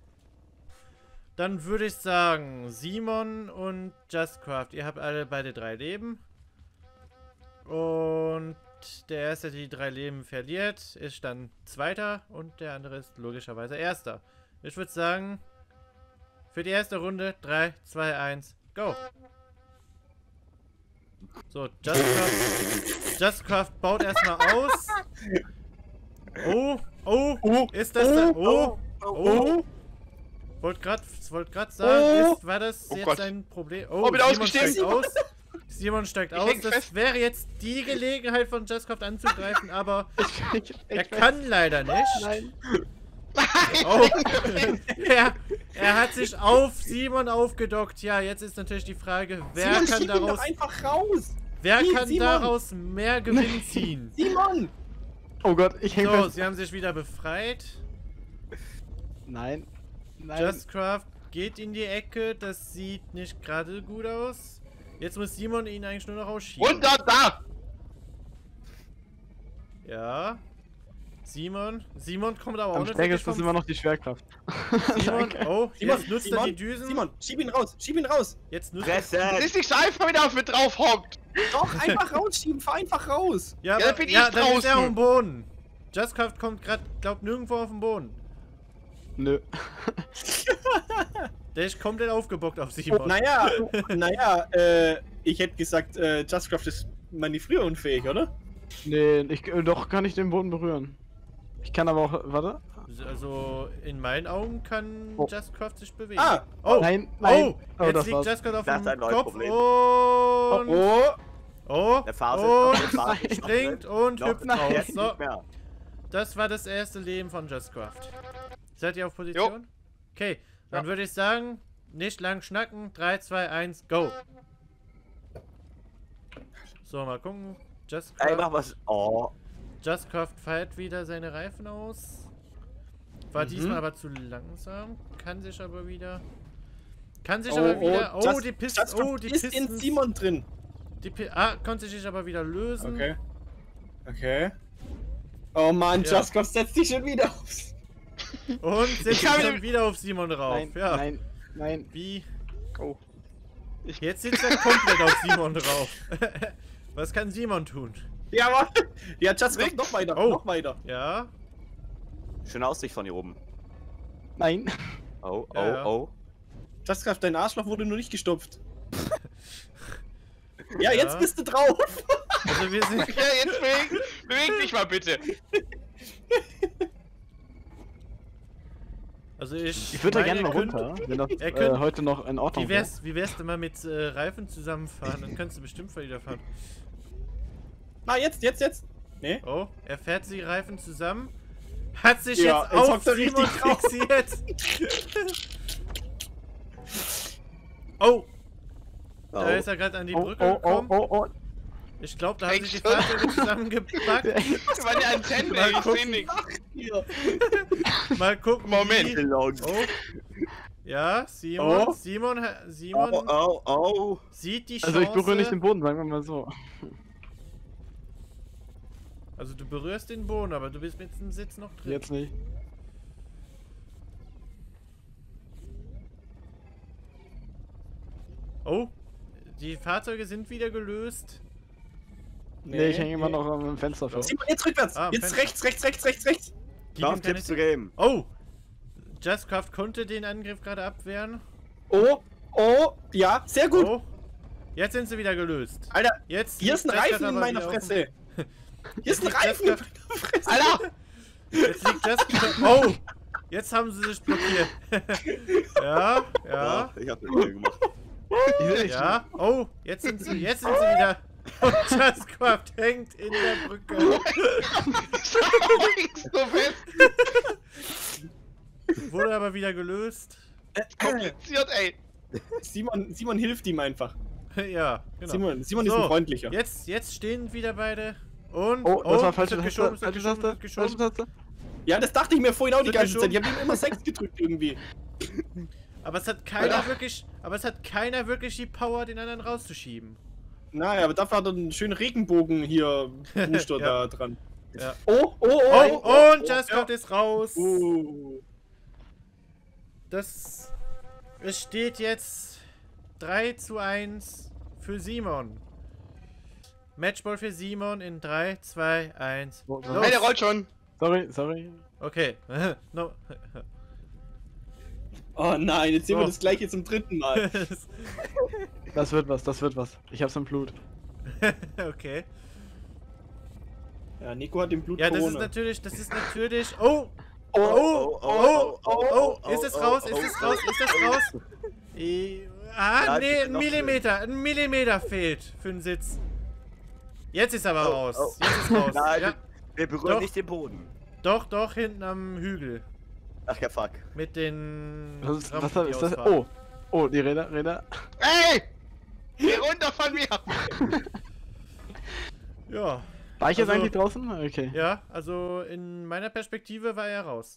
Dann würde ich sagen, Simon und Justcraft, ihr habt alle beide drei Leben. Und der Erste, der die drei Leben verliert, ist dann Zweiter und der andere ist logischerweise Erster. Ich würde sagen, für die erste Runde drei, zwei, eins, go! So, Justcraft, Justcraft baut erstmal aus. Oh, oh, Oh, ist das da? Oh, oh, oh. Wollte gerade wollt grad sagen, Oh. ist, war das Oh jetzt Gott. ein Problem? Oh, bin Simon ausgestiegen. steigt aus. Simon steigt Ich aus. häng Das fest. wäre jetzt die Gelegenheit von Justcraft anzugreifen, aber Ich, ich, er ich, kann leider nicht. Nein. Oh. er, er hat sich auf Simon aufgedockt. Ja, jetzt ist natürlich die Frage, wer Simon, kann schieb ihn doch daraus, einfach raus. wer Simon. kann daraus mehr Gewinn ziehen? Simon. Oh Gott, ich häng So, fest. sie haben sich wieder befreit. Nein. Nein. Justcraft geht in die Ecke, das sieht nicht gerade gut aus. Jetzt muss Simon ihn eigentlich nur noch rausschieben. Runter da! Ja. Simon. Simon kommt aber auch Am nicht stärksten wirklich ist vom... immer noch die Schwerkraft. Simon, Danke. oh, Simon, jetzt nutzt er Simon, die Düsen. Simon, schieb ihn raus, schieb ihn raus. Jetzt nutzt Fresse! Das ist nicht so einfach, wenn er auf mir drauf hockt. Doch, einfach rausschieben, fahr einfach raus. Ja, Ja, aber, da bin ich ja, dann ist er draußen. auf dem Boden. Justcraft kommt gerade, glaubt, nirgendwo auf den Boden. Nö. Der ist komplett aufgebockt auf Simon. Oh, naja, naja, äh, ich hätte gesagt, äh, Justcraft ist manövrierunfähig, oder? Nee, ich, äh, doch kann ich den Boden berühren. Ich kann aber auch. Warte. Also, in meinen Augen kann Oh. Justcraft sich bewegen. Ah, Oh, Nein, nein. oh, jetzt das liegt war's. Justcraft auf Das dem ist ein neues Kopf Problem. und... oh, Oh, Der Phase und der Phase ist noch springt drin. und Noch hüpft nein. raus. jetzt So, nicht mehr. das war das erste Leben von Justcraft. Seid ihr auf Position? Okay, dann Ja. würde ich sagen, nicht lang schnacken. drei, zwei, eins, go. So, mal gucken. Ey, Justcraft, mach was. Oh. Justcraft feiert wieder seine Reifen aus. War Mhm. diesmal aber zu langsam. Kann sich aber wieder... Kann sich oh, aber wieder... Oh, Just- die Pistons... Justcraft Oh, die ist in Pistons... Simon drin. Die Pi ah, konnte sich aber wieder lösen. Okay. Okay. Oh Mann, Ja. Justcraft setzt dich schon wieder auf. Und setzt Ich hab sich dann ihn- wieder auf Simon rauf. Nein, ja. nein. Nein. Wie? Oh. Jetzt sitzt er komplett auf Simon drauf. Was kann Simon tun? Ja, warte. Ja, Just kommt noch weiter, Oh. noch weiter. Ja? Schöne Aussicht von hier oben. Nein. Oh, oh, Ja, ja. oh. Just Craft, dein Arschloch wurde nur nicht gestopft. Ja, Ja. jetzt bist du drauf. Also wir sind... Ja, jetzt beweg, beweg dich mal bitte. Also ich... Ich würde da meine, gerne mal ihr könnt- runter, wenn das er äh, könnt- heute noch in Ordnung Wie wär's, wie wär's denn mal mit äh, Reifen zusammenfahren? Dann kannst du bestimmt wieder fahren. Na, jetzt, jetzt, jetzt. Nee. Oh, er fährt die Reifen zusammen. Hat sich Ja, jetzt jetzt auf hockt er Simon richtig drauf. fixiert. Oh, da Oh. ist er gerade an die Oh, Brücke oh, oh, gekommen. oh, oh. Ich glaube, da haben sich die Echt schon? Fahrzeuge zusammengepackt. Meine Antennen, Mal ey, ich gucken. seh nix. Hier. Mal gucken. Moment. Wie... Long. Oh. Ja, Simon, Oh. Simon, ha- Simon Oh, oh, oh. sieht die Chance. Also ich berühre nicht den Boden, sagen wir mal so. Also du berührst den Boden, aber du bist mit dem Sitz noch drin. Jetzt nicht. Oh, die Fahrzeuge sind wieder gelöst. Nee, ich hänge immer noch am Fenster fest. Simon, jetzt rückwärts. Ah, jetzt Fenster. rechts, rechts, rechts, rechts, rechts. Gib ihm Fünf keine- Tipps zu geben. Oh! Justcraft konnte den Angriff gerade abwehren. Oh, oh, ja, sehr gut. Oh! Jetzt sind sie wieder gelöst. Alter, Jetzt hier ist ein liegt Justcraft Reifen in aber meiner wieder auf dem- Fresse. Hier ist ein liegt Reifen in Justcraft- meiner Fresse. Alter! Jetzt liegt Justcraft. Oh! Jetzt haben sie sich blockiert. ja, ja, Ja, ich hab den wieder gemacht. Ich seh nicht. ja. Oh! Jetzt sind sie, jetzt sind sie wieder. Und Justcraft hängt in der Brücke. so fest. Wurde aber wieder gelöst. Kompliziert, ey. Simon, Simon hilft ihm einfach. ja, genau. Simon, Simon ist So, ein freundlicher. Jetzt, jetzt stehen wieder beide. Und. Oh, das war es falsche wird Taste. geschoben, es wird Falsche geschoben, es Taste. wird geschoben. Falsche Taste. Ja, das dachte ich mir vorhin auch die Wird ganze Zeit. Ich geschoben. habe ihm immer sechs gedrückt irgendwie. Aber es hat keiner wirklich, aber es hat keiner wirklich die Power, den anderen rauszuschieben. Naja, aber dafür hat er einen schönen Regenbogen hier Booster Ja. da dran. Ja. Oh, oh, oh, Oh, oh, und Justcraft ist raus. Uh. Das, es steht jetzt drei zu eins für Simon. Matchball für Simon in drei, zwei, eins. Oh, Los. Hey, der rollt schon. Sorry, sorry. Okay. no. Oh nein, jetzt sehen wir So. das gleiche zum dritten Mal. Das wird was, das wird was. Ich hab's im Blut. okay. Ja, Nico hat den Blut Ja, das ist Corona. natürlich, das ist natürlich. Oh! Oh, Oh, oh, oh, oh, ist es oh, raus? oh, Ist es oh, raus? Ist es raus? Eh, Ah, Ja, nee, bitte ein noch Millimeter. Ein Millimeter fehlt für den Sitz. Jetzt ist er aber Oh, raus. oh. Jetzt ist raus. Nein, Ja, wir berühren Doch. nicht den Boden. doch, doch, hinten am Hügel. Ach ja, fuck. Mit den. Was ist, Rampen, was die ist das? ausfahren. Oh. Oh, die Räder, Räder. Ey! Geh runter von mir! Ja. War ich jetzt Also- eigentlich draußen? Okay. Ja, also in meiner Perspektive war er raus.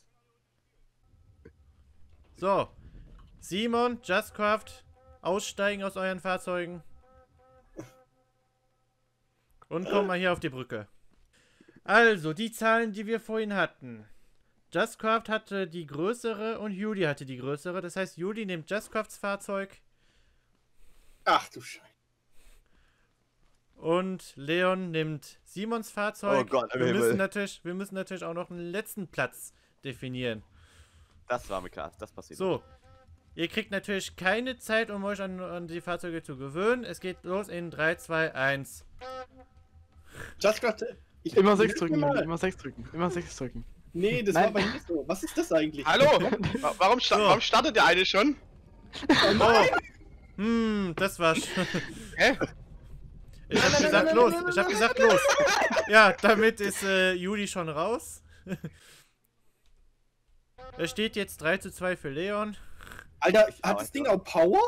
So. Simon, Justcraft, aussteigen aus euren Fahrzeugen. Und komm mal hier auf die Brücke. Also, die Zahlen, die wir vorhin hatten. Justcraft hatte die größere und Juli hatte die größere. Das heißt, Juli nimmt Justcrafts Fahrzeug Ach du Scheiße. und Leon nimmt Simons Fahrzeug. Oh Gott, im wir Himmel. müssen natürlich, wir müssen natürlich auch noch einen letzten Platz definieren. Das war mir klar, das passiert. So, ihr kriegt natürlich keine Zeit, um euch an, an die Fahrzeuge zu gewöhnen. Es geht los in drei, zwei, eins. Just gerade. Ich Immer sechs hilf drücken, mir mal. immer sechs drücken, immer sechs drücken. Nee, das Nein. war bei mir so. Was ist das eigentlich? Hallo? Wa- Warum, sta So. warum startet der eine schon? Oh, hm, das war's. Hä? Ich hab Nein, nein, gesagt, nein, los. nein, nein, Ich hab nein, gesagt, los. Ja, damit ist äh, Juli schon raus. Es steht jetzt drei zu zwei für Leon. Alter, hat das Ding auch Power?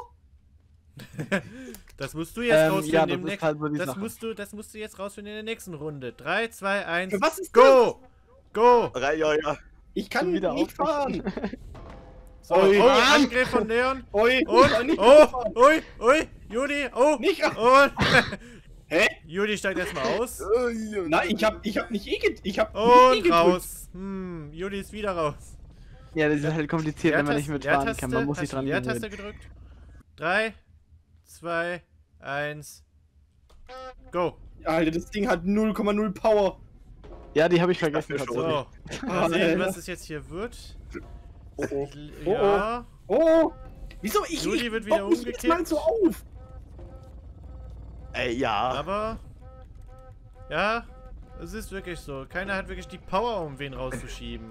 Das musst du jetzt Ähm, rausfinden ja, im das ist nächsten. halt so die das Sache. musst du, das musst du jetzt rausfinden in der nächsten Runde. drei, zwei, eins. Für was ist Go! Go! Ja, ja, ja. Ich kann Schon wieder nicht fahren. So, Oi, oh, Mann. Angriff von Leon. Oi, Und, nicht oh, fahren. ui, ui, Juli, oh, Nicht raus. und, Hä? Juli steigt erstmal aus. Nein, ich hab, ich hab nicht eh get ich hab nicht eh Und gedrückt. raus. Hm, Juli ist wieder raus. Ja, das ist halt kompliziert, wenn man nicht Leertaste- mitfahren kann. Man muss sich hast du dran Leertaste gewöhnen. gedrückt. drei, zwei, eins, go. Alter, das Ding hat null Komma null Power. Ja, die habe ich vergessen. dafür schon. tatsächlich. So, mal sehen, Alter. was es jetzt hier wird. Oh, oh. Oh, Ja, Oh! Wieso? Ich, Juli ich wird wieder bock mich jedes Mal umgekippt. so auf! Ey, ja. aber... Ja, es ist wirklich so. Keiner hat wirklich die Power, um wen rauszuschieben.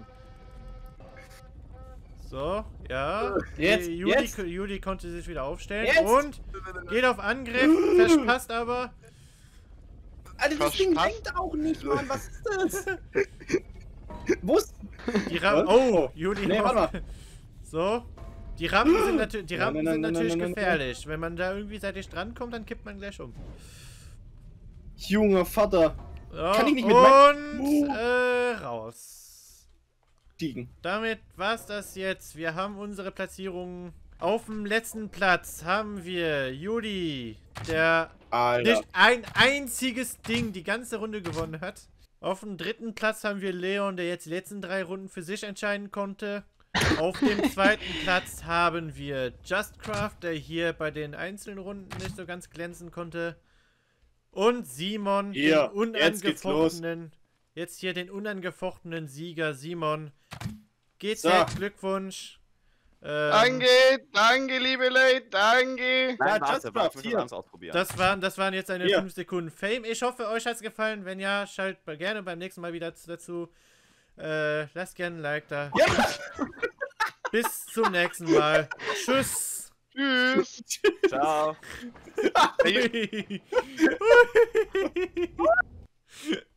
So, ja. Jetzt, Juli, jetzt. Juli konnte sich wieder aufstellen Jetzt. und geht auf Angriff, verpasst aber. Alter, das Ding Verpasst. lenkt auch nicht, Mann. Was ist das? Wo ist... Die Rampen. Was? Oh, Juli. Nee, warte mal. So. Die Rampen sind, natür die Nein, Rampen nein, sind nein, natürlich nein, nein, nein. gefährlich. Wenn man da irgendwie seitlich drankommt, dann kippt man gleich um. Junger Vater. So, Kann ich nicht mit und mein- äh, raus. Stiegen. Damit war's das jetzt. Wir haben unsere Platzierung. Auf dem letzten Platz haben wir Juli, der Alter. nicht ein einziges Ding die ganze Runde gewonnen hat. Auf dem dritten Platz haben wir Leon, der jetzt die letzten drei Runden für sich entscheiden konnte. Auf dem zweiten Platz haben wir Justcraft, der hier bei den einzelnen Runden nicht so ganz glänzen konnte. Und Simon, Hier, den jetzt geht's los. unangefochtenen, jetzt hier den unangefochtenen Sieger Simon. Geht's So. her, Glückwunsch. Ähm, Danke, danke, liebe Leute, danke. Ja, Nein, warte, Just warte, Craft, ich muss hier. was anderes ausprobieren. Das waren, das waren jetzt eine Hier. fünf Sekunden Fame. Ich hoffe, euch hat's gefallen. Wenn ja, schaltet mal gerne beim nächsten Mal wieder dazu. Äh, lasst gerne ein Like da. Ja. Bis zum nächsten Mal. Tschüss. Tschüss. Ciao. Hui.